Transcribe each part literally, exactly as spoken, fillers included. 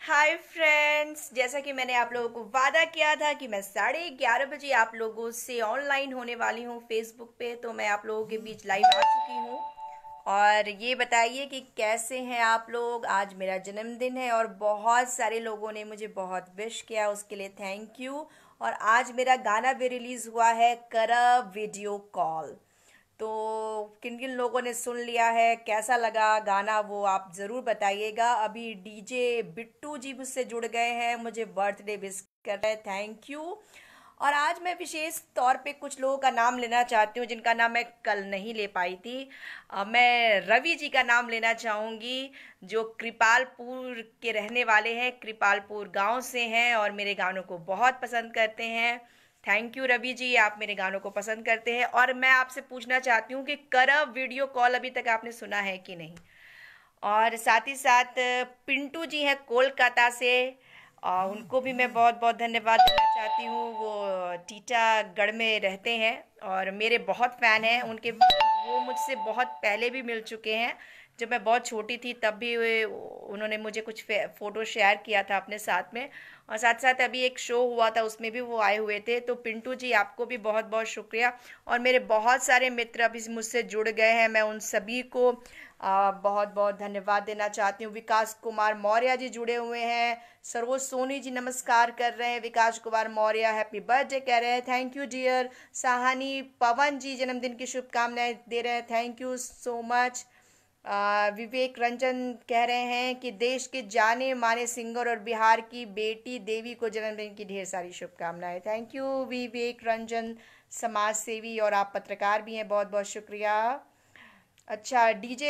Hi friends, जैसा कि मैंने आप लोगों को वादा किया था कि मैं साढ़े ग्यारह बजे आप लोगों से ऑनलाइन होने वाली हूँ फेसबुक पे, तो मैं आप लोगों के बीच लाइव आ चुकी हूँ। और ये बताइए कि कैसे हैं आप लोग। आज मेरा जन्मदिन है और बहुत सारे लोगों ने मुझे बहुत विश किया, उसके लिए थैंक यू। और आज मेरा गाना भी रिलीज हुआ है, करब वीडियो कॉल। तो किन किन लोगों ने सुन लिया है, कैसा लगा गाना, वो आप ज़रूर बताइएगा। अभी डीजे बिट्टू जी मुझसे जुड़ गए हैं, मुझे बर्थडे विश कर रहे हैं, थैंक यू। और आज मैं विशेष तौर पे कुछ लोगों का नाम लेना चाहती हूँ जिनका नाम मैं कल नहीं ले पाई थी। अ, मैं रवि जी का नाम लेना चाहूँगी, जो कृपालपुर के रहने वाले हैं, कृपालपुर गांव से हैं और मेरे गानों को बहुत पसंद करते हैं। थैंक यू रवि जी, आप मेरे गानों को पसंद करते हैं। और मैं आपसे पूछना चाहती हूँ कि करब वीडियो कॉल अभी तक आपने सुना है कि नहीं। और साथ ही साथ पिंटू जी हैं कोलकाता से, और उनको भी मैं बहुत बहुत धन्यवाद देना चाहती हूँ। वो टीटागढ़ में रहते हैं और मेरे बहुत फ़ैन हैं उनके। वो मुझसे बहुत पहले भी मिल चुके हैं, जब मैं बहुत छोटी थी तब भी वे- उन्होंने मुझे कुछ फ़ोटो शेयर किया था अपने साथ में। और साथ साथ अभी एक शो हुआ था, उसमें भी वो आए हुए थे। तो पिंटू जी, आपको भी बहुत बहुत शुक्रिया। और मेरे बहुत सारे मित्र अभी मुझसे जुड़ गए हैं, मैं उन सभी को आ, बहुत बहुत धन्यवाद देना चाहती हूँ। विकास कुमार मौर्य जी जुड़े हुए हैं। सरोज सोनी जी नमस्कार कर रहे हैं। विकास कुमार मौर्य हैप्पी बर्थडे कह रहे हैं, thank you dear. Sahani Pawan ji जन्मदिन की शुभकामनाएं दे रहे हैं, थैंक यू सो मच। आ, विवेक रंजन कह रहे हैं कि देश के जाने माने सिंगर और बिहार की बेटी देवी को जन्मदिन की ढेर सारी शुभकामनाएं, थैंक यू विवेक रंजन। समाज सेवी और आप पत्रकार भी हैं, बहुत बहुत शुक्रिया। अच्छा, डीजे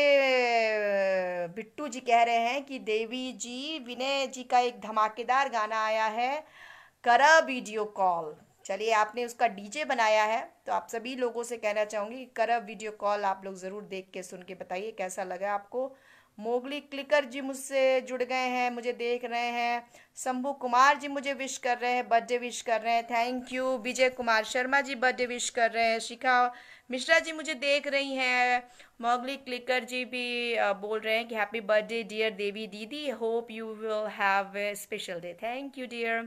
बिट्टू जी कह रहे हैं कि देवी जी, विनय जी का एक धमाकेदार गाना आया है, करा वीडियो कॉल। चलिए, आपने उसका डीजे बनाया है तो आप सभी लोगों से कहना चाहूंगी कि करा वीडियो कॉल आप लोग ज़रूर देख के सुन के बताइए कैसा लगा आपको। मोगली क्लिकर जी मुझसे जुड़ गए हैं, मुझे देख रहे हैं। शंभू कुमार जी मुझे विश कर रहे हैं, बर्थडे विश कर रहे हैं, thank you. Vijay Kumar Sharma ji birthday wish कर रहे हैं। शिखा मिश्रा जी मुझे देख रही हैं। मोगली क्लिकर जी भी अ, बोल रहे हैं कि हैप्पी बर्थडे डियर देवी दीदी, hope you will have a special day, thank you dear.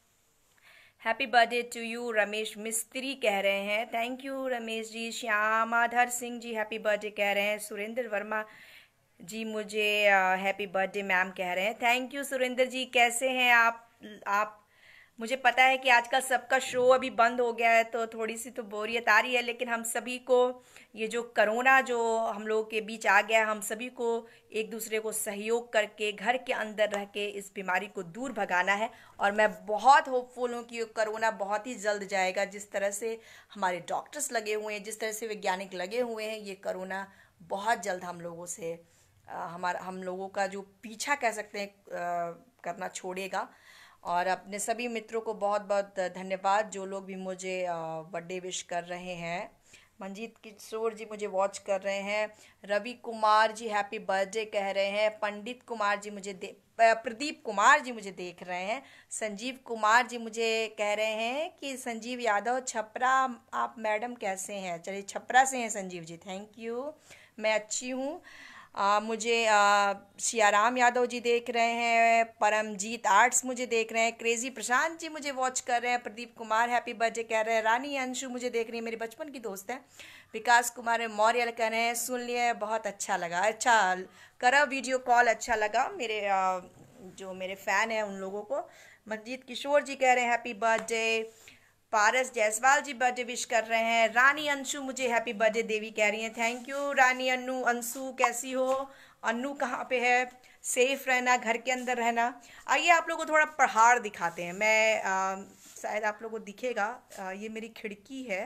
Happy birthday to you Ramesh Mistry कह रहे हैं, thank you Ramesh ji. Shyamadhar Singh ji happy birthday कह रहे हैं। सुरेंद्र वर्मा जी मुझे हैप्पी बर्थडे मैम कह रहे हैं, थैंक यू सुरेंद्र जी। कैसे हैं आप आप मुझे पता है कि आजकल सबका शो अभी बंद हो गया है, तो थोड़ी सी तो बोरियत आ रही है, लेकिन हम सभी को ये जो कोरोना जो हम लोगों के बीच आ गया है, हम सभी को एक दूसरे को सहयोग करके घर के अंदर रह के इस बीमारी को दूर भगाना है। और मैं बहुत होपफुल हूँ कि ये कोरोना बहुत ही जल्द जाएगा। जिस तरह से हमारे डॉक्टर्स लगे हुए हैं, जिस तरह से वैज्ञानिक लगे हुए हैं, ये कोरोना बहुत जल्द हम लोगों से अ, हमारा हम लोगों का जो पीछा कह सकते हैं अ, करना छोड़ेगा। और अपने सभी मित्रों को बहुत बहुत धन्यवाद, जो लोग भी मुझे बर्थडे विश कर रहे हैं। मंजीत किशोर जी मुझे वॉच कर रहे हैं। रवि कुमार जी हैप्पी बर्थडे कह रहे हैं। पंडित कुमार जी मुझे दे अ, प्रदीप कुमार जी मुझे देख रहे हैं। संजीव कुमार जी मुझे कह रहे हैं कि संजीव यादव छपरा, आप मैडम कैसे हैं। चलिए, छपरा से हैं संजीव जी, थैंक यू, मैं अच्छी हूँ। आ, मुझे आ, सियाराम यादव जी देख रहे हैं। परमजीत आर्ट्स मुझे देख रहे हैं। क्रेजी प्रशांत जी मुझे वॉच कर रहे हैं। प्रदीप कुमार हैप्पी बर्थडे कह रहे हैं। रानी अंशु मुझे देख रही है, मेरी बचपन की दोस्त है। विकास कुमार मौर्य कह रहे हैं सुन लिए, बहुत अच्छा लगा। अच्छा, करा वीडियो कॉल अच्छा लगा मेरे आ, जो मेरे फ़ैन हैं उन लोगों को। मंजीत किशोर जी कह रहे हैं happy birthday. Paras Jaiswal ji birthday wish कर रहे हैं। रानी अंशु मुझे हैप्पी बर्थडे देवी कह रही हैं, थैंक यू रानी अनु अंशु, कैसी हो। अनु कहाँ पे है। सेफ रहना, घर के अंदर रहना। आइए आप लोगों को थोड़ा पहाड़ दिखाते हैं। मैं आ, शायद आप लोगों को दिखेगा, आ, ये मेरी खिड़की है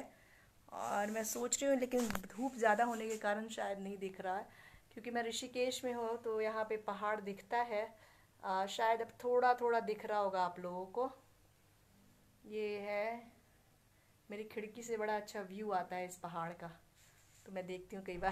और मैं सोच रही हूँ, लेकिन धूप ज़्यादा होने के कारण शायद नहीं दिख रहा है, क्योंकि मैं ऋषिकेश में हूँ तो यहाँ पे पहाड़ दिखता है। आ, शायद अब थोड़ा थोड़ा दिख रहा होगा आप लोगों को। ये है, मेरी खिड़की से बड़ा अच्छा व्यू आता है इस पहाड़ का, तो मैं देखती हूँ कई बार।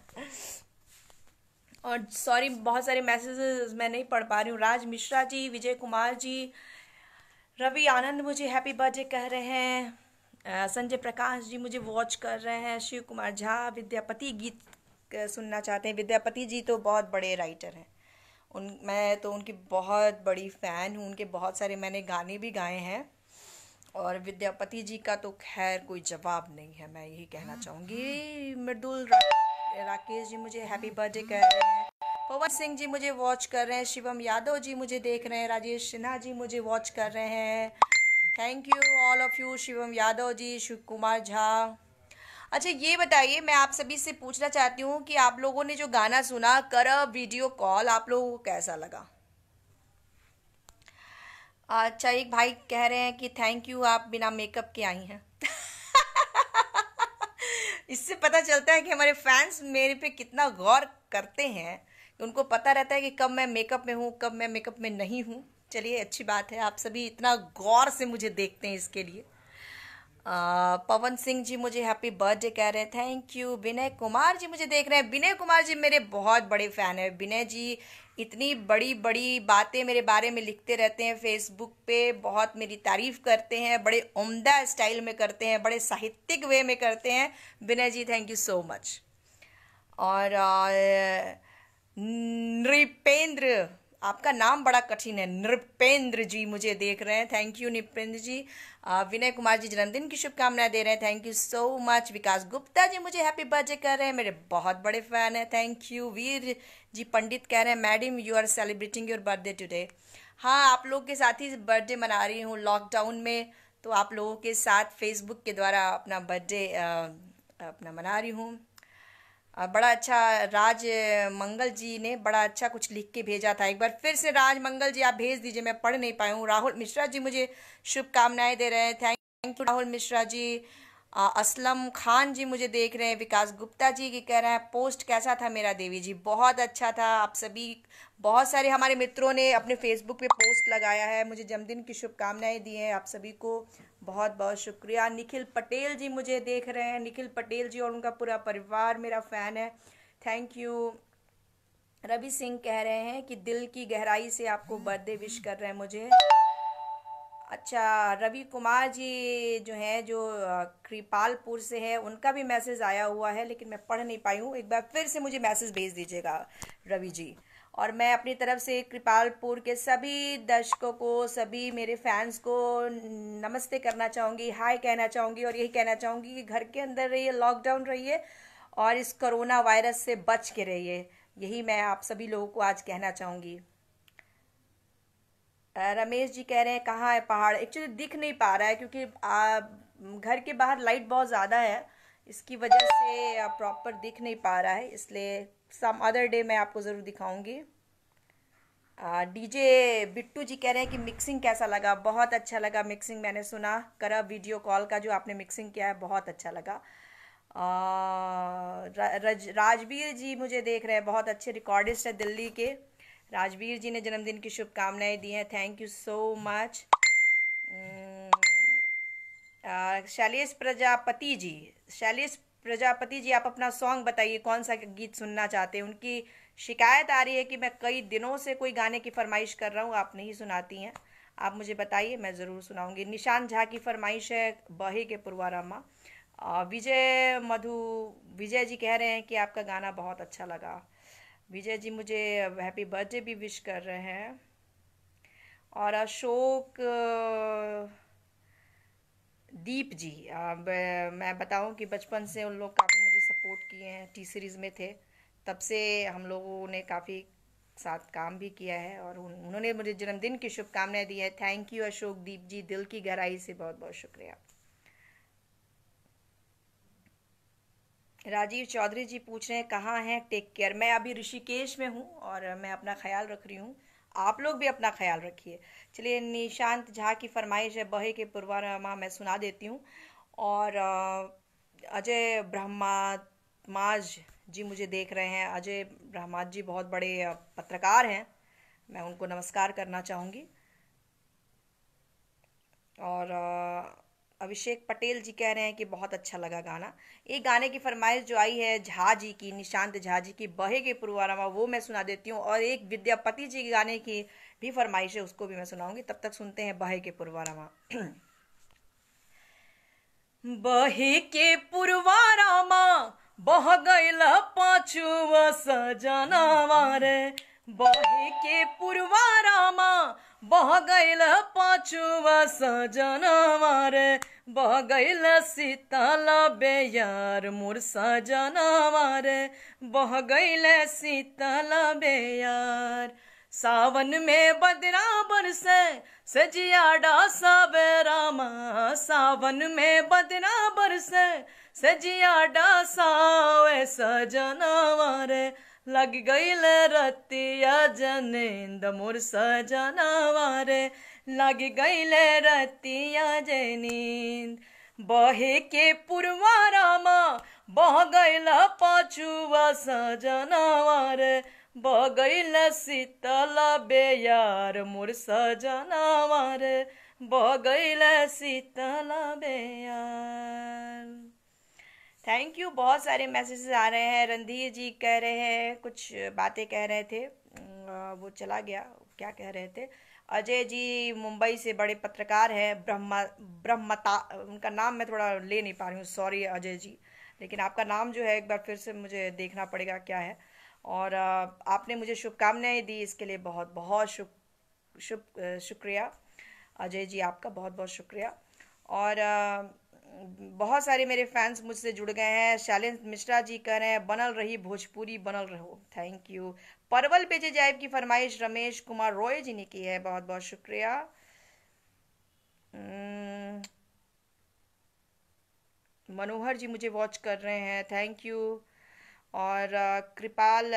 और सॉरी, बहुत सारे मैसेजेस मैं नहीं पढ़ पा रही हूँ। राज मिश्रा जी, विजय कुमार जी, रवि आनंद मुझे हैप्पी बर्थडे कह रहे हैं। अ, संजय प्रकाश जी मुझे वॉच कर रहे हैं। शिव कुमार झा विद्यापति गीत अ, सुनना चाहते हैं। विद्यापति जी तो बहुत बड़े राइटर हैं उन मैं तो उनकी बहुत बड़ी फ़ैन हूँ, उनके बहुत सारे मैंने गाने भी गाए हैं। और विद्यापति जी का तो खैर कोई जवाब नहीं है, मैं यही कहना चाहूँगी। मृदुल रा, राकेश जी मुझे हैप्पी बर्थडे कह रहे हैं। पवन सिंह जी मुझे वॉच कर रहे हैं। शिवम यादव जी मुझे देख रहे हैं। राजेश सिन्हा जी मुझे वॉच कर रहे हैं। Thank you all of you. Shivam Yadav ji, Shiv Kumar Jha. अच्छा ये बताइए, मैं आप सभी से पूछना चाहती हूँ कि आप लोगों ने जो गाना सुना कर वीडियो कॉल, आप लोगों को कैसा लगा? अच्छा, एक भाई कह रहे हैं कि थैंक यू, आप बिना मेकअप के आई हैं। इससे पता चलता है कि हमारे फैंस मेरे पे कितना गौर करते हैं। उनको पता रहता है कि कब मैं मेकअप में हूँ, कब मैं मेकअप में नहीं हूँ। चलिए, अच्छी बात है, आप सभी इतना गौर से मुझे देखते हैं, इसके लिए। आ, पवन सिंह जी मुझे हैप्पी बर्थडे कह रहे हैं, थैंक यू। विनय कुमार जी मुझे देख रहे हैं। विनय कुमार जी मेरे बहुत बड़े फैन हैं। विनय जी इतनी बड़ी बड़ी बातें मेरे बारे में लिखते रहते हैं फेसबुक पे, बहुत मेरी तारीफ करते हैं, बड़े उम्दा स्टाइल में करते हैं, बड़े साहित्यिक वे में करते हैं। Vinay ji thank you so much. और आ, नृपेंद्र, आपका नाम बड़ा कठिन है। नृपेंद्र जी मुझे देख रहे हैं, थैंक यू नृपेंद्र जी। आ, विनय कुमार जी जन्मदिन की शुभकामनाएं दे रहे हैं, thank you so much. Vikas Gupta ji मुझे हैप्पी बर्थडे कर रहे हैं, मेरे बहुत बड़े फैन हैं, थैंक यू। वीर जी पंडित कह रहे हैं madam you are celebrating your birthday today. हाँ, आप लोग के साथ ही बर्थडे मना रही हूँ लॉकडाउन में, तो आप लोगों के साथ फेसबुक के द्वारा अपना बर्थडे अपना मना रही हूँ। आ, बड़ा अच्छा राज मंगल जी ने बड़ा अच्छा कुछ लिख के भेजा था। एक बार फिर से राज मंगल जी आप भेज दीजिए, मैं पढ़ नहीं पाई हूँ। राहुल मिश्रा जी मुझे शुभकामनाएं दे रहे हैं, थैंक यू राहुल मिश्रा जी। आ, असलम खान जी मुझे देख रहे हैं। विकास गुप्ता जी की कह रहे हैं पोस्ट कैसा था मेरा देवी जी, बहुत अच्छा था। आप सभी, बहुत सारे हमारे मित्रों ने अपने फेसबुक पे पोस्ट लगाया है, मुझे जन्मदिन की शुभकामनाएं दी हैं। आप सभी को बहुत बहुत शुक्रिया। निखिल पटेल जी मुझे देख रहे हैं। निखिल पटेल जी और उनका पूरा परिवार मेरा फ़ैन है, थैंक यू। रवि सिंह कह रहे हैं कि दिल की गहराई से आपको बर्थडे विश कर रहे हैं मुझे। अच्छा, रवि कुमार जी जो हैं, जो अ, कृपालपुर से है, उनका भी मैसेज आया हुआ है, लेकिन मैं पढ़ नहीं पाई हूँ। एक बार फिर से मुझे मैसेज भेज दीजिएगा रवि जी। और मैं अपनी तरफ से कृपालपुर के सभी दर्शकों को, सभी मेरे फैंस को नमस्ते करना चाहूँगी, हाय कहना चाहूँगी, और यही कहना चाहूँगी कि घर के अंदर रहिए, लॉकडाउन रहिए और इस कोरोना वायरस से बच के रहिए। यही मैं आप सभी लोगों को आज कहना चाहूँगी। अ, रमेश जी कह रहे हैं कहाँ है पहाड़? एक्चुअली दिख नहीं पा रहा है, क्योंकि आ, घर के बाहर लाइट बहुत ज़्यादा है, इसकी वजह से प्रॉपर दिख नहीं पा रहा है, इसलिए सम अदर डे मैं आपको ज़रूर दिखाऊंगी। डीजे बिट्टू जी कह रहे हैं कि मिक्सिंग कैसा लगा? बहुत अच्छा लगा मिक्सिंग, मैंने सुना करा वीडियो कॉल का जो आपने मिक्सिंग किया है, बहुत अच्छा लगा। आ, रा, रज, राजवीर जी मुझे देख रहे हैं, बहुत अच्छे रिकॉर्डिस्ट है दिल्ली के। राजवीर जी ने जन्मदिन की शुभकामनाएं दी हैं, thank you so much. Shailesh Prajapati ji, Shailesh Prajapati ji आप अपना सॉन्ग बताइए, कौन सा गीत सुनना चाहते हैं? उनकी शिकायत आ रही है कि मैं कई दिनों से कोई गाने की फरमाइश कर रहा हूँ, आप नहीं सुनाती हैं। आप मुझे बताइए, मैं ज़रूर सुनाऊंगी। निशान झा की फरमाइश है बहे के पुरवारामा। अ, विजय मधु विजय जी कह रहे हैं कि आपका गाना बहुत अच्छा लगा। विजय जी मुझे हैप्पी बर्थडे भी विश कर रहे हैं। और अशोक अ, दीप जी, अब मैं बताऊं कि बचपन से उन लोग काफ़ी मुझे सपोर्ट किए हैं, टी सीरीज़ में थे, तब से हम लोगों ने काफ़ी साथ काम भी किया है, और उन, उन्होंने मुझे जन्मदिन की शुभकामनाएं दी है, थैंक यू अशोक दीप जी, दिल की गहराई से बहुत बहुत शुक्रिया। राजीव चौधरी जी पूछ रहे हैं कहाँ हैं, टेक केयर। मैं अभी ऋषिकेश में हूँ और मैं अपना ख्याल रख रही हूँ, आप लोग भी अपना ख्याल रखिए। चलिए, निशांत झा की फरमाइश है बहे के पुरवारामा, मैं सुना देती हूँ। और अ, अजय ब्रह्माज जी मुझे देख रहे हैं। अजय ब्रह्माज जी बहुत बड़े अ, पत्रकार हैं, मैं उनको नमस्कार करना चाहूँगी। और अ, अभिषेक पटेल जी कह रहे हैं कि बहुत अच्छा लगा गाना। एक गाने की फरमाइश जो आई है झा जी की, निशांत झा जी की, बहे के पुरवारामा, वो मैं सुना देती हूँ। और एक विद्यापति जी के गाने की भी फरमाइश है, उसको भी मैं सुनाऊंगी। तब तक सुनते हैं बहे के पुरवारामा। बहे के पुरवारामा बह गईला पाछुआ सजनावा रे, बहे के पुरवारामा बह गईल पाँचवा सजनवा रे, बह गईल शीतल बेयार मोर सजनवा रे, बह गईल शीतल बेयार। सावन में बदरा बरसे सजिया डासा बेरामा, सावन में बदरा बरसे सजिया डासा वे सजनवा रे, लग गईल रतिया जनींद मोर सजनवा रे, लग गईल रतिया जनींद। बहे के पुरवारामा बह गईल पाँचवा सजनवा रे, बह गईल शीतल बेयार मोर सजनवा रे, बह गईल शीतल बेयार। Thank you. बहुत सारे मैसेजेस आ रहे हैं। रणधीर जी कह रहे हैं, कुछ बातें कह रहे थे, वो चला गया, क्या कह रहे थे। अजय जी मुंबई से बड़े पत्रकार हैं, ब्रह्मा ब्रह्मता, उनका नाम मैं थोड़ा ले नहीं पा रही हूँ, सॉरी अजय जी, लेकिन आपका नाम जो है एक बार फिर से मुझे देखना पड़ेगा क्या है। और आपने मुझे शुभकामनाएं दी, इसके लिए बहुत बहुत शुभ शुभ शुक्रिया अजय जी, आपका बहुत बहुत शुक्रिया। और बहुत सारे मेरे फैंस मुझसे जुड़ गए हैं। शैलेंद्र मिश्रा जी कह रहे हैं बनल रही भोजपुरी, बनल रहो, थैंक यू। परवल बेचे जाएब की फरमाइश रमेश कुमार रॉय जी ने की है, बहुत बहुत शुक्रिया। मनोहर जी मुझे वॉच कर रहे हैं, थैंक यू। और कृपाल,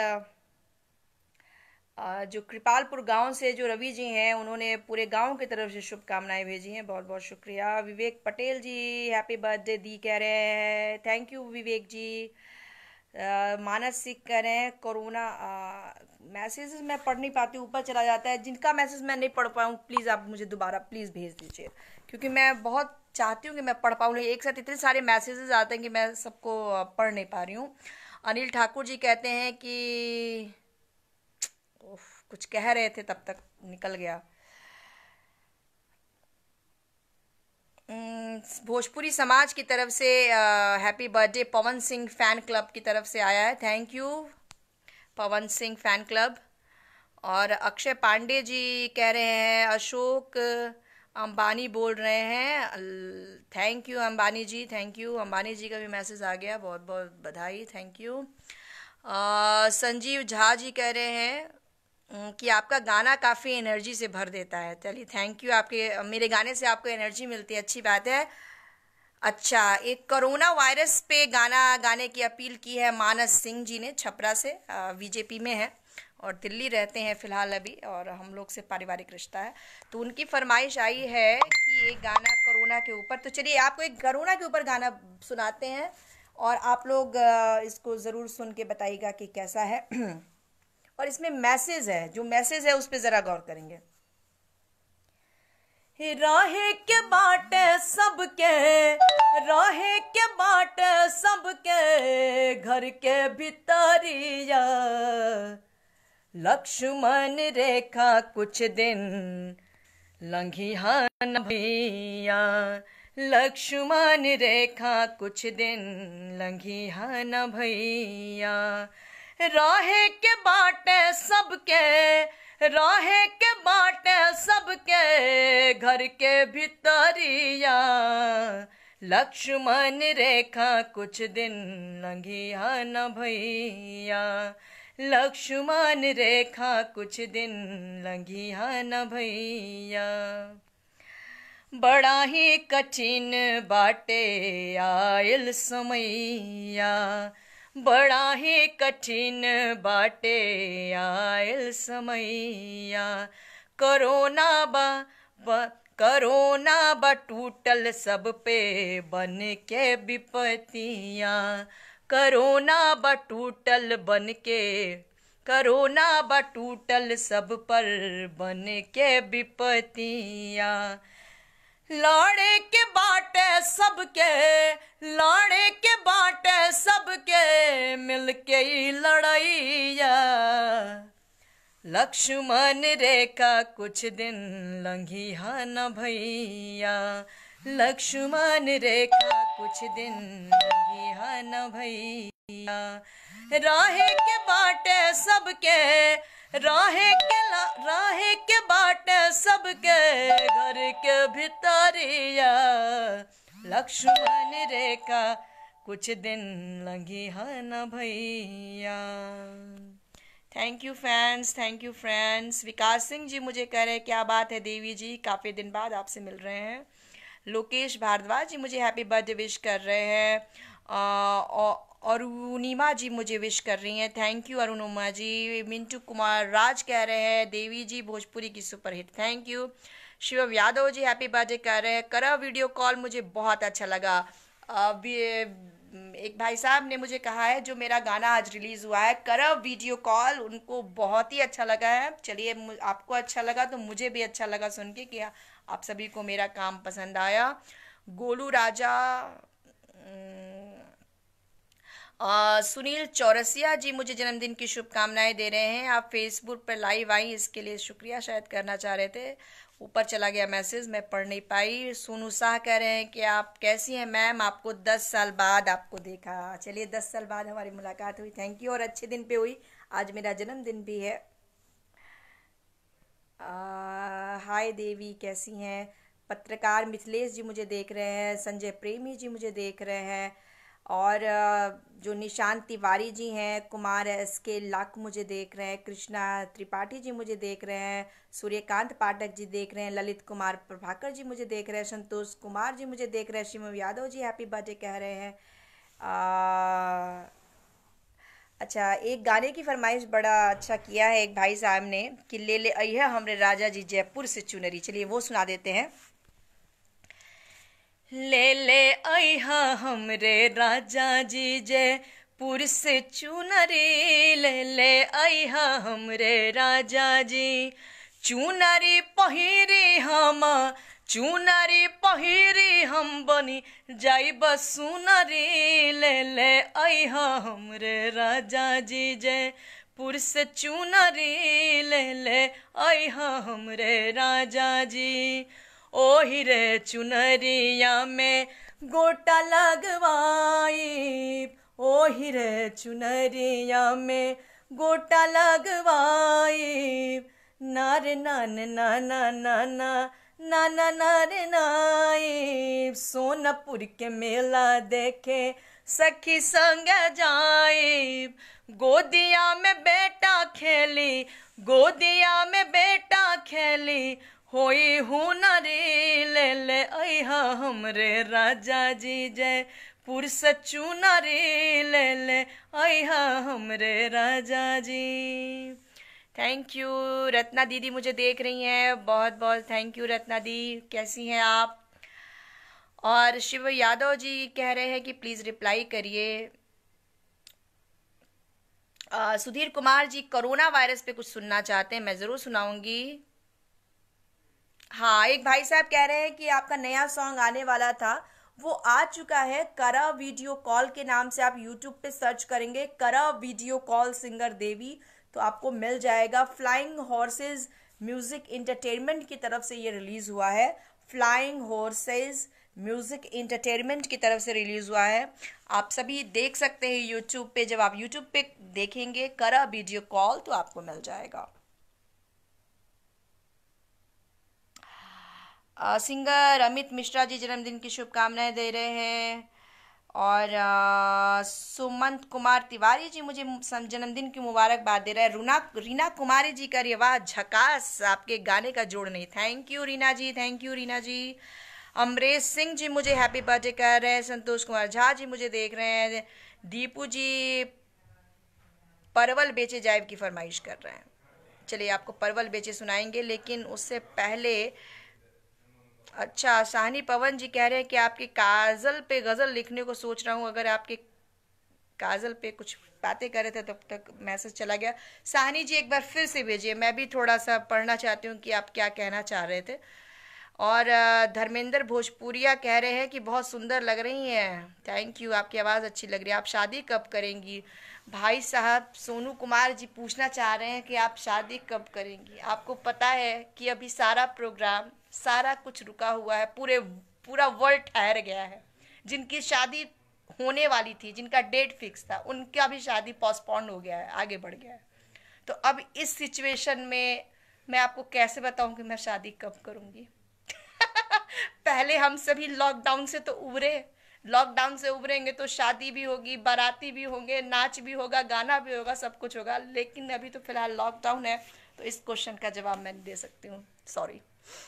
जो कृपालपुर गांव से जो रवि जी हैं, उन्होंने पूरे गांव की तरफ से शुभकामनाएं भेजी हैं, बहुत बहुत शुक्रिया। विवेक पटेल जी हैप्पी बर्थडे दी कह रहे हैं, थैंक यू विवेक जी। आ, मानस सिख कह रहे हैं कोरोना, मैसेजेस मैं पढ़ नहीं पाती, ऊपर चला जाता है। जिनका मैसेज मैं नहीं पढ़ पाऊँ प्लीज़ आप मुझे दोबारा प्लीज़ भेज दीजिए, क्योंकि मैं बहुत चाहती हूँ कि मैं पढ़ पाऊँ, एक साथ इतने सारे मैसेजेस आते हैं कि मैं सबको पढ़ नहीं पा रही हूँ। अनिल ठाकुर जी कहते हैं कि कुछ कह रहे थे तब तक निकल गया। भोजपुरी समाज की तरफ से happy birthday Pawan Singh fan club की तरफ से आया है, thank you Pawan Singh fan club. और अक्षय पांडे जी कह रहे हैं अशोक अंबानी बोल रहे हैं, thank you Ambani ji, thank you. Ambani ji का भी मैसेज आ गया, बहुत बहुत बधाई, थैंक यू। संजीव झा जी कह रहे हैं कि आपका गाना काफ़ी एनर्जी से भर देता है, चलिए थैंक यू, आपके मेरे गाने से आपको एनर्जी मिलती है, अच्छी बात है। अच्छा, एक कोरोना वायरस पे गाना गाने की अपील की है मानस सिंह जी ने, छपरा से, बीजेपी में है और दिल्ली रहते हैं फ़िलहाल अभी, और हम लोग से पारिवारिक रिश्ता है, तो उनकी फरमाइश आई है कि एक गाना कोरोना के ऊपर, तो चलिए आपको एक कोरोना के ऊपर गाना सुनाते हैं और आप लोग इसको ज़रूर सुन के बताइएगा कि कैसा है। और इसमें मैसेज है, जो मैसेज है उस पर ज़रा गौर करेंगे। राहे के बाटे सबके, राहे के बाटे सबके, घर के भितरिया, लक्ष्मण रेखा कुछ दिन लंघिहान भैया, लक्ष्मण रेखा कुछ दिन लंघिहान भैया। राहे के बाटे सबके, राहे के बाटे सबके, घर के भितरिया, लक्ष्मण रेखा कुछ दिन लंघिहान भैया, लक्ष्मण रेखा कुछ दिन लंघिहान भैया। बड़ा ही कठिन बाटे आयल समैया, बड़ा ही कठिन बाटे आयल समैया। कोरोना बा, बा कोरोना बा टूटल सब पे बन के विपत्तियाँ, कोरोना बा टूटल बन के, कोरोना बा टूटल सब पर बन के विपत्तियाँ। लाड़े के बाटे सबके, लाड़े के बाटे सबके, मिलके ही लड़ैया, लक्ष्मण रेखा कुछ दिन लंघिहान भैया, लक्ष्मण रेखा कुछ दिन लंघिहान भैया। राहे के बाटे सबके, राहे के राहे के बाटे सबके घर के भितरिया, लक्ष्मण रेखा कुछ दिन लगी है न भैया। Thank you friends, thank you friends. Vikas Singh ji मुझे कह रहे हैं क्या बात है देवी जी, काफ़ी दिन बाद आपसे मिल रहे हैं। लोकेश भारद्वाज जी मुझे हैप्पी बर्थडे विश कर रहे हैं। अरुणिमा जी मुझे विश कर रही हैं, थैंक यू अरुणिमा जी। मिंटू कुमार राज कह रहे हैं देवी जी भोजपुरी की superhit, thank you. Shivam Yadav ji happy birthday कर रहे हैं। करा वीडियो कॉल मुझे बहुत अच्छा लगा। अभी एक भाई साहब ने मुझे कहा है जो मेरा गाना आज रिलीज हुआ है करा वीडियो कॉल, उनको बहुत ही अच्छा लगा है। चलिए आपको अच्छा लगा तो मुझे भी अच्छा लगा सुन के कि आप सभी को मेरा काम पसंद आया। गोलू राजा, आ, सुनील चौरसिया जी मुझे जन्मदिन की शुभकामनाएं दे रहे हैं। आप फेसबुक पर लाइव आई इसके लिए शुक्रिया, शायद करना चाह रहे थे, ऊपर चला गया मैसेज, मैं पढ़ नहीं पाई। सोनू शाह कह रहे हैं कि आप कैसी हैं मैम, आपको दस साल बाद आपको देखा। चलिए दस साल बाद हमारी मुलाकात हुई, थैंक यू, और अच्छे दिन पे हुई, आज मेरा जन्मदिन भी है। हाय देवी कैसी हैं। पत्रकार मिथिलेश जी मुझे देख रहे हैं, संजय प्रेमी जी मुझे देख रहे हैं, और जो निशांत तिवारी जी हैं, कुमार एस के लाख मुझे देख रहे हैं, कृष्णा त्रिपाठी जी मुझे देख रहे हैं, सूर्यकांत पाठक जी देख रहे हैं, ललित कुमार प्रभाकर जी मुझे देख रहे हैं, संतोष कुमार जी मुझे देख रहे हैं, शिवम यादव जी हैप्पी बर्थडे कह रहे हैं। आ, अच्छा, एक गाने की फरमाइश बड़ा अच्छा किया है एक भाई साहब ने कि ले ले अइहा हमरे राजा जी जयपुर से चुनरी, चलिए वो सुना देते हैं। ले ले अइहा हमरे राजा जी जयपुर से चुनरी, ले ले अइहा हमरे राजा जी चुनरी पहिरी हम, चुनरी पहिरी हम बनी जाई बसुनरी, ले ले अइहा हमरे राजा जी जयपुर से चुनरी, ले ले अइहा हमरे राजा जी। ओही रे चुनरिया में गोटा लगवाई, ओही रे चुनरिया में गोटा लगवाई, नारे नान नाना नाना नाना नारे नाई, सोनपुर के मेला देखे सखी संग जाई, गोदिया में बेटा खेली, गोदिया में बेटा खेली, होई हुनरी, ले ले अइहा हमरे राजा जी जयपुर से चुनरी, ले ले अइहा हमरे राजा जी। Thank you. रत्ना दीदी मुझे देख रही हैं, बहुत बहुत थैंक यू रत्ना दी, कैसी हैं आप। और शिव यादव जी कह रहे हैं कि प्लीज़ रिप्लाई करिए। सुधीर कुमार जी कोरोना वायरस पे कुछ सुनना चाहते हैं, मैं ज़रूर सुनाऊंगी। हाँ, एक भाई साहब कह रहे हैं कि आपका नया सॉन्ग आने वाला था, वो आ चुका है। करा वीडियो कॉल के नाम से आप यूट्यूब पे सर्च करेंगे, करा वीडियो कॉल सिंगर देवी, तो आपको मिल जाएगा। फ्लाइंग हॉर्सेस म्यूजिक इंटरटेनमेंट की तरफ से ये रिलीज हुआ है, फ्लाइंग हॉर्सेस म्यूजिक इंटरटेनमेंट की तरफ से रिलीज हुआ है। आप सभी देख सकते हैं यूट्यूब पे, जब आप यूट्यूब पे देखेंगे करा वीडियो कॉल तो आपको मिल जाएगा। सिंगर अमित मिश्रा जी जन्मदिन की शुभकामनाएं दे रहे हैं। और आ, सुमंत कुमार तिवारी जी मुझे जन्मदिन की मुबारकबाद दे रहे हैं। रूना रीना कुमारी जी का आवाज झकास, आपके गाने का जोड़ नहीं, thank you Reena ji, thank you Reena ji. Amresh Singh ji मुझे हैप्पी बर्थडे कर रहे हैं। संतोष कुमार झा जी मुझे देख रहे हैं। दीपू जी परवल बेचे जाइब की फरमाइश कर रहे हैं, चलिए आपको परवल बेचे सुनाएंगे, लेकिन उससे पहले अच्छा, साहनी पवन जी कह रहे हैं कि आपके काजल पे गज़ल लिखने को सोच रहा हूँ, अगर आपके काजल पे कुछ बातें कर रहे थे तब तक मैसेज चला गया। साहनी जी एक बार फिर से भेजिए, मैं भी थोड़ा सा पढ़ना चाहती हूँ कि आप क्या कहना चाह रहे थे। और धर्मेंद्र भोजपुरिया कह रहे हैं कि बहुत सुंदर लग रही हैं, थैंक यू, आपकी आवाज़ अच्छी लग रही है। आप शादी कब करेंगी? भाई साहब सोनू कुमार जी पूछना चाह रहे हैं कि आप शादी कब करेंगी। आपको पता है कि अभी सारा प्रोग्राम, सारा कुछ रुका हुआ है, पूरे पूरा वर्ल्ड ठहर गया है। जिनकी शादी होने वाली थी, जिनका डेट फिक्स था, उनका भी शादी पोस्टपोन हो गया है, आगे बढ़ गया है। तो अब इस सिचुएशन में मैं आपको कैसे बताऊं कि मैं शादी कब करूंगी। पहले हम सभी लॉकडाउन से तो उभरे, लॉकडाउन से उभरेंगे तो शादी भी होगी, बाराती भी होंगे, नाच भी होगा, गाना भी होगा, सब कुछ होगा। लेकिन अभी तो फिलहाल लॉकडाउन है, तो इस क्वेश्चन का जवाब मैं नहीं दे सकती हूँ, सॉरी।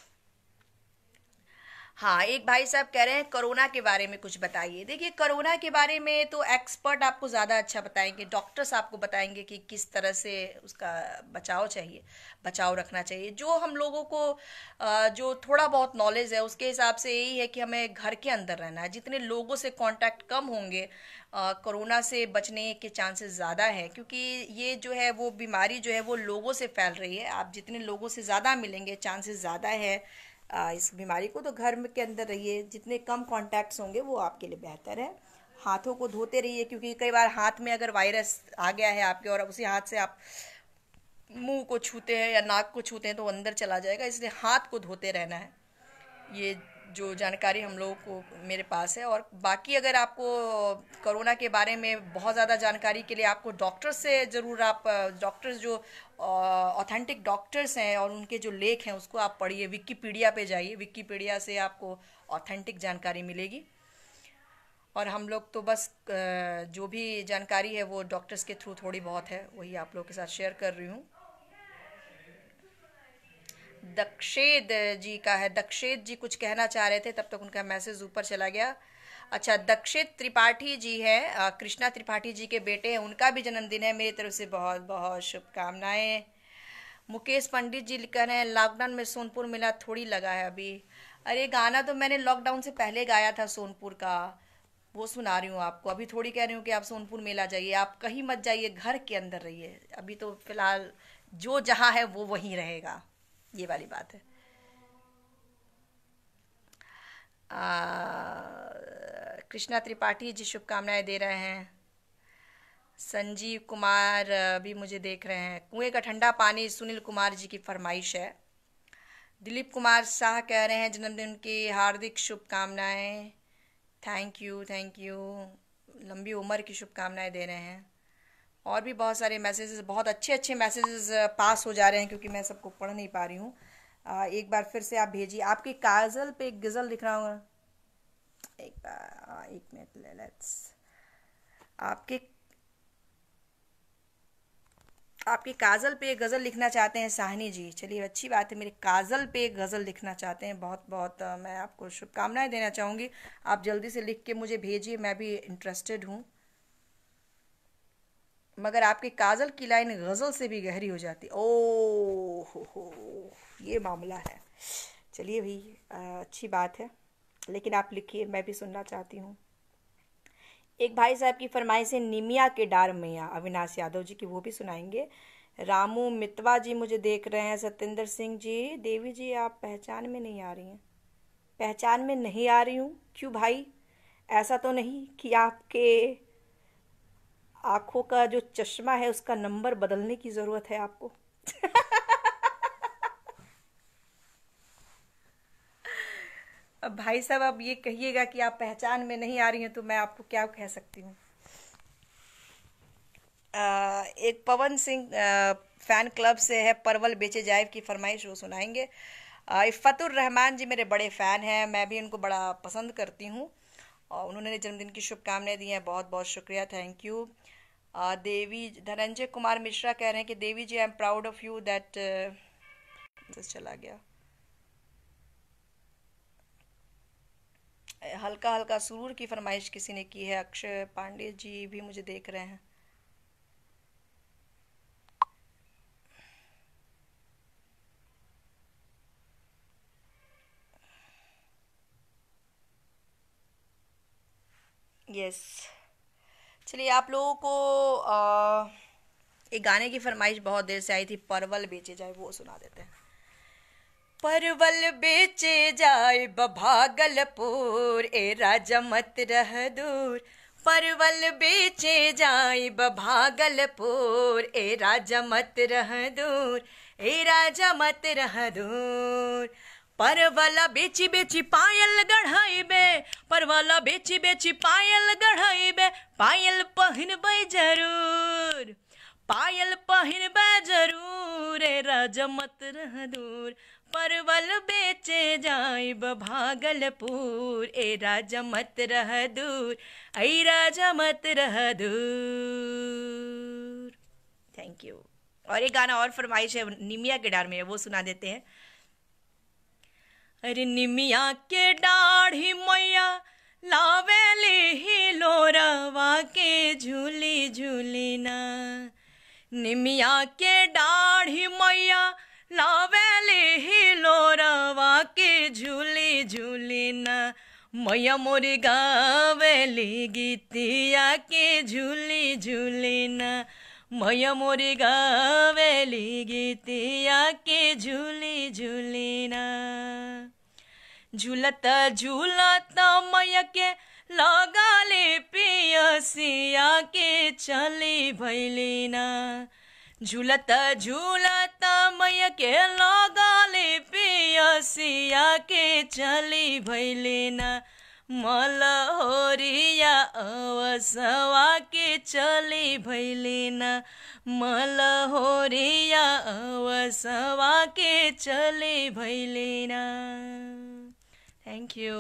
हाँ, एक भाई साहब कह रहे हैं कोरोना के बारे में कुछ बताइए। देखिए, कोरोना के बारे में तो एक्सपर्ट आपको ज़्यादा अच्छा बताएंगे, डॉक्टर्स आपको बताएंगे कि किस तरह से उसका बचाव चाहिए, बचाव रखना चाहिए। जो हम लोगों को अ, जो थोड़ा बहुत नॉलेज है उसके हिसाब से यही है कि हमें घर के अंदर रहना है। जितने लोगों से कांटेक्ट कम होंगे, अ, कोरोना से बचने के चांसेस ज़्यादा है, क्योंकि ये जो है वो बीमारी जो है वो लोगों से फैल रही है। आप जितने लोगों से ज़्यादा मिलेंगे, चांसेस ज़्यादा है आ, इस बीमारी को। तो घर में के अंदर रहिए, जितने कम कॉन्टैक्ट्स होंगे वो आपके लिए बेहतर है। हाथों को धोते रहिए, क्योंकि कई बार हाथ में अगर वायरस आ गया है आपके और उसी हाथ से आप मुंह को छूते हैं या नाक को छूते हैं तो अंदर चला जाएगा, इसलिए हाथ को धोते रहना है। ये जो जानकारी हम लोगों को मेरे पास है। और बाकी अगर आपको कोरोना के बारे में बहुत ज़्यादा जानकारी के लिए आपको डॉक्टर से ज़रूर, आप डॉक्टर्स जो ऑथेंटिक डॉक्टर्स हैं और उनके जो लेख हैं उसको आप पढ़िए, विकिपीडिया पे जाइए, विकिपीडिया से आपको ऑथेंटिक जानकारी मिलेगी। और हम लोग तो बस जो भी जानकारी है वो डॉक्टर्स के थ्रू थोड़ी बहुत है, वही आप लोग के साथ शेयर कर रही हूँ। दक्षेद जी का है, दक्षेद जी कुछ कहना चाह रहे थे, तब तक उनका मैसेज ऊपर चला गया। अच्छा, दक्षित त्रिपाठी जी है, कृष्णा त्रिपाठी जी के बेटे हैं, उनका भी जन्मदिन है, मेरी तरफ से बहुत बहुत शुभकामनाएं। मुकेश पंडित जी लिख रहे हैं लॉकडाउन में सोनपुर मेला थोड़ी लगा है अभी। अरे गाना तो मैंने लॉकडाउन से पहले गाया था सोनपुर का, वो सुना रही हूँ आपको। अभी थोड़ी कह रही हूँ कि आप सोनपुर मेला जाइए, आप कहीं मत जाइए, घर के अंदर रहिए। अभी तो फिलहाल जो जहाँ है वो वहीं रहेगा, ये वाली बात है। कृष्णा त्रिपाठी जी शुभकामनाएं दे रहे हैं। संजीव कुमार भी मुझे देख रहे हैं। कुएं का ठंडा पानी सुनील कुमार जी की फरमाइश है। दिलीप कुमार शाह कह रहे हैं जन्मदिन की हार्दिक शुभकामनाएं। थैंक यू थैंक यू, लंबी उम्र की शुभकामनाएं दे रहे हैं। और भी बहुत सारे मैसेजेस, बहुत अच्छे अच्छे मैसेजेस पास हो जा रहे हैं, क्योंकि मैं सबको पढ़ नहीं पा रही हूँ। एक बार फिर से आप भेजिए। आपकी काजल पे एक गज़ल लिख रहा हूँ, एक बार एक मिनट, लेट्स। आपके आपकी काजल पे एक गज़ल लिखना चाहते हैं साहनी जी, चलिए अच्छी बात है। मेरे काजल पे एक गज़ल लिखना चाहते हैं, बहुत बहुत मैं आपको शुभकामनाएं देना चाहूँगी। आप जल्दी से लिख के मुझे भेजिए, मैं भी इंटरेस्टेड हूँ। मगर आपकी काजल की लाइन गज़ल से भी गहरी हो जाती। ओ हो हो, ये मामला है। चलिए भाई, अच्छी बात है, लेकिन आप लिखिए, मैं भी सुनना चाहती हूँ। एक भाई साहब की फरमाइश है निमिया के डार मैया, अविनाश यादव जी की, वो भी सुनाएंगे। रामू मितवा जी मुझे देख रहे हैं। सत्येंद्र सिंह जी, देवी जी आप पहचान में नहीं आ रही हैं। पहचान में नहीं आ रही हूँ क्यों भाई? ऐसा तो नहीं कि आपके आंखों का जो चश्मा है उसका नंबर बदलने की ज़रूरत है आपको? अब भाई साहब अब ये कहिएगा कि आप पहचान में नहीं आ रही हैं, तो मैं आपको क्या कह सकती हूँ। एक पवन सिंह फैन क्लब से है, परवल बेचे जाए की फरमाइश, वो सुनाएंगे। इफ़तुर रहमान जी मेरे बड़े फ़ैन हैं, मैं भी उनको बड़ा पसंद करती हूँ, और उन्होंने जन्मदिन की शुभकामनाएं दी हैं, बहुत बहुत शुक्रिया, थैंक यू। देवी धनंजय कुमार मिश्रा कह रहे हैं कि Devi ji I am proud of you that, चला गया। हल्का हल्का सुरूर की फरमाइश किसी ने की है, अक्षय पांडे जी भी मुझे देख रहे हैं। यस, चलिए आप लोगों को आ, एक गाने की फरमाइश बहुत देर से आई थी, परवल बेचे जाए, वो सुना देते हैं। परवल बेचे जाए बभागलपुर, ए राजा मत रह दूर। परवल बेचे जाए बभागलपुर, ए राजा मत रह दूर, ए राजा मत रह दूर। परवला बेची बेची पायल गढ़ाइबे, परवला बेची बेची पायल गढ़ाइबे, पायल पहनबे जरूर। पायल पहिरबा जरूर ए राजा मत रह दूर, परवल बेचे जाइब भागलपुर ए राजा मत रह दूर, ऐ राजा मत रह दूर। Thank you. और एक गाना और फरमाइश है, निमिया के डार में है, वो सुना देते हैं। अरे निमिया के डाढ़ी मैया लावेली ही लोरवा के झूली झूली ना, निमिया के डाढ़ी मैया लावेली ही लोरवा के झूली झूली ना, मैया मोरी गावेली गीतिया के झूली झूली ना, मैया मोरी गावेली गीतिया के झूली झूली ना। झूलत झूलत मैया के लगाले पियसिया के चली भैली ना, झूलत झूलत मैया के लगाले पियसिया के चली भैली ना, मलहोरिया अवसवा के चली भैली ना, मलहोरिया अवसवा के चली भैली ना। Thank you.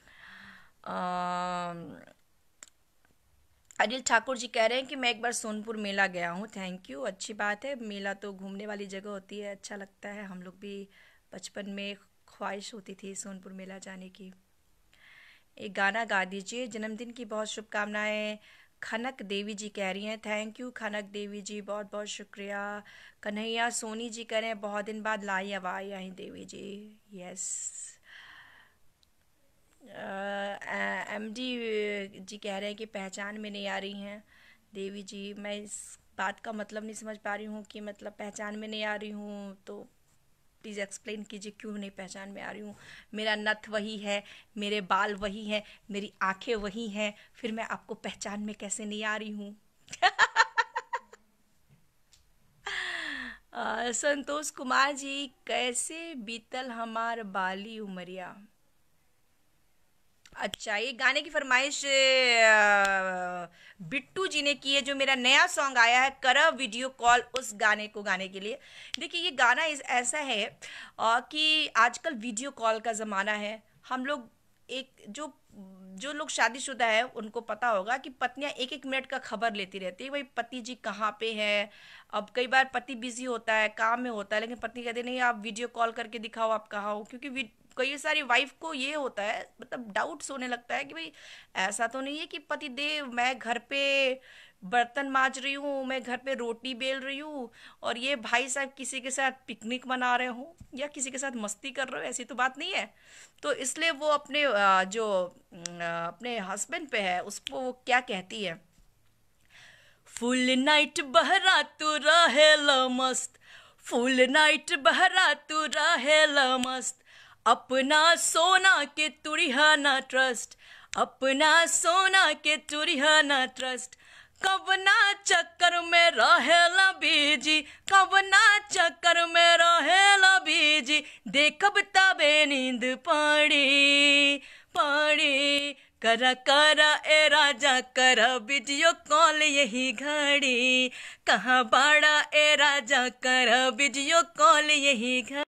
अनिल ठाकुर जी कह रहे हैं कि मैं एक बार सोनपुर मेला गया हूँ। थैंक यू, अच्छी बात है। मेला तो घूमने वाली जगह होती है, अच्छा लगता है। हम लोग भी बचपन में ख्वाहिश होती थी सोनपुर मेला जाने की। एक गाना गा दीजिए। जन्मदिन की बहुत शुभकामनाएं खनक देवी जी कह रही हैं। थैंक यू खनक देवी जी, बहुत बहुत शुक्रिया। कन्हैया सोनी जी कह रहे हैं बहुत दिन बाद लाई आवाज़ आई Devi ji. Yes. M D ji कह रहे हैं कि पहचान में नहीं आ रही हैं देवी जी। मैं इस बात का मतलब नहीं समझ पा रही हूँ कि मतलब पहचान में नहीं आ रही हूँ, तो प्लीज़ एक्सप्लेन कीजिए क्यों नहीं पहचान में आ रही हूँ। मेरा नथ वही है, मेरे बाल वही हैं, मेरी आंखें वही हैं, फिर मैं आपको पहचान में कैसे नहीं आ रही हूँ। संतोष कुमार जी, कैसे बीतल हमार बाली उमरिया। अच्छा, ये गाने की फरमाइश बिट्टू जी ने की है, जो मेरा नया सॉन्ग आया है कर वीडियो कॉल, उस गाने को गाने के लिए। देखिए ये गाना इस ऐसा है आ, कि आजकल वीडियो कॉल का ज़माना है। हम लोग एक जो जो लोग शादीशुदा है उनको पता होगा कि पत्नियां एक एक मिनट का खबर लेती रहती है, भाई पति जी कहाँ पे हैं। अब कई बार पति बिजी होता है, काम में होता है, लेकिन पत्नी कहती नहीं आप वीडियो कॉल करके दिखाओ आप कहाँ हो। क्योंकि कई सारी वाइफ को ये होता है, मतलब डाउट्स होने लगता है कि भाई ऐसा तो नहीं है कि पति देव मैं घर पे बर्तन मांज रही हूँ, मैं घर पे रोटी बेल रही हूँ और ये भाई साहब किसी के साथ पिकनिक मना रहे हो या किसी के साथ मस्ती कर रहे हो, ऐसी तो बात नहीं है। तो इसलिए वो अपने जो अपने हस्बैंड पे है उसको वो क्या कहती है, फुल नाइट बहरा तू रहेला मस्त, फुल नाइट बहरा तू रहेला मस्त, अपना सोना के तुड़िया ना ट्रस्ट, अपना सोना के तुड़िया ना ट्रस्ट, कब ना चक्कर में रहेला बीजी, कब ना चक्कर में रहेला बीजी, देखब तबे नींद पड़ी पड़ी, करा करा ए राजा करा वीडियो कॉल यही घड़ी, कहाँ बाड़ा ए राजा करा वीडियो कॉल यही घड़ी।